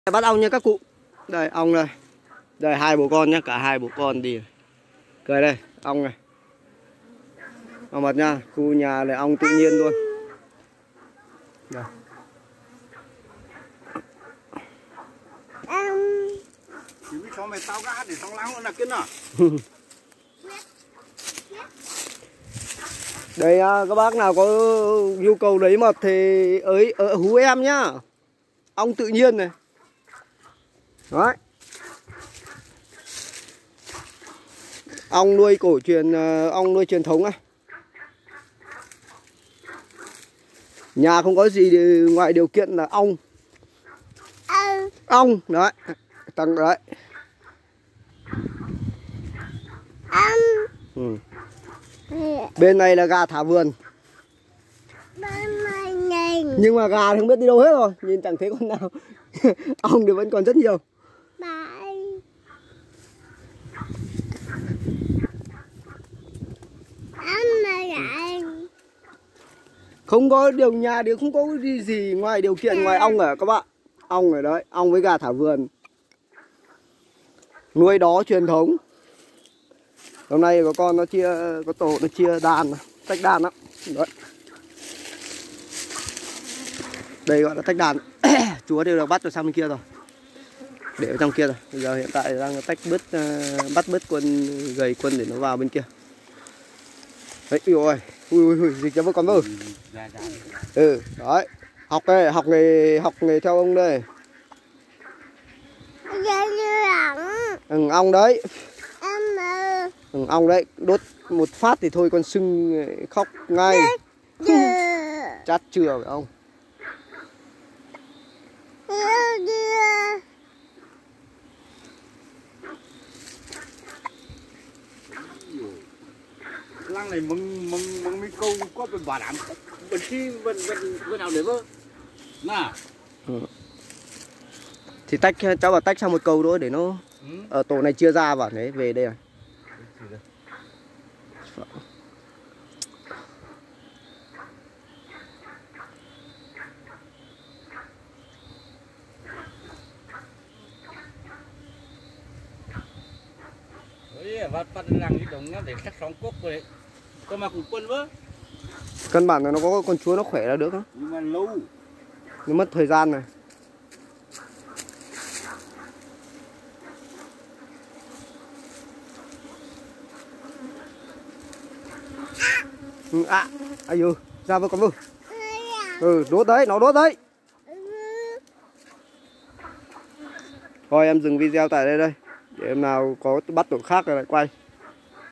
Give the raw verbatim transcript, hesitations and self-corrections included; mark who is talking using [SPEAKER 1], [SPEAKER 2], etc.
[SPEAKER 1] Bắt ong nha các cụ. Đây ong đây. Đây hai bố con nhá, cả hai bố con đi. Cười đây, ong này. Ong mật nha, khu nhà này ong tự nhiên luôn. Đây.
[SPEAKER 2] Chỉ biết cho mày tao gã để tao láo là cái nào.
[SPEAKER 1] Đây các bác nào có nhu cầu lấy mật thì ấy ở hú em nhá. Ong tự nhiên này. Đấy. Ong nuôi cổ truyền, ong nuôi truyền thống này. Nhà không có gì ngoài điều kiện là ong. Ong đấy. Tăng đấy. Ừ. Bên này là gà thả vườn. Nhưng mà gà thì không biết đi đâu hết rồi. Nhìn chẳng thấy con nào. Ong thì vẫn còn rất nhiều. Không có điều nhà thì không có gì, gì ngoài điều kiện ngoài ong ở các bạn. Ong ở đấy, ong với gà thả vườn. Nuôi đó truyền thống. Hôm nay có con nó chia, có tổ nó chia đàn, tách đàn đó. Đấy. Đây gọi là tách đàn. Chúa đều được bắt rồi sang bên kia rồi. Để ở trong kia rồi. Bây giờ hiện tại đang tách bứt, uh, bắt bứt quân, gầy quân để nó vào bên kia. Đấy, ui ui ui, ui dịch cho với con vơ. Ừ, đấy. Học đây, học nghề, học nghề theo ông đây. Ừ, ong đấy. Ừ, ong đấy, đốt một phát thì thôi con sưng khóc ngay. Chát chừa phải không?
[SPEAKER 2] Lăng này mừng mừng mừng mấy câu có bên bảo đảm bên khi bên bên bên nào để vơ nè.
[SPEAKER 1] Ừ. Thì tách cháu bảo tách sang một câu nữa để nó ừ. Ở tổ này chia ra vào đấy về đây này.
[SPEAKER 2] Bắt bắt lăng cái đồng nó để sắc sóng quốc rồi. Có mà cùng quân vớ.
[SPEAKER 1] Căn bản là nó có con chúa nó khỏe là được không?
[SPEAKER 2] Nhưng mà lâu.
[SPEAKER 1] Nó mất thời gian này. Ừ, à, ai dư, ra với con vư. Ừ, đốt đấy, nó đốt đấy. Thôi em dừng video tại đây đây. Để em nào có bắt tổ khác rồi lại quay.